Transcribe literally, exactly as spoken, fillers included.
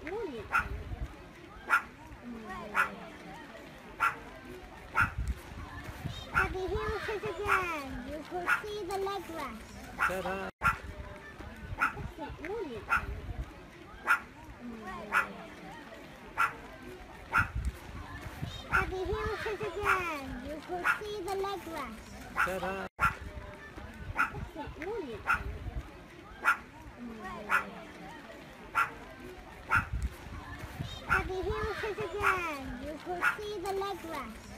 At the hills again, you could see the leg rest. Ta-da! At the hills again, you could see the leg rest. Ta-da! At the hills again, you could see the leg rest.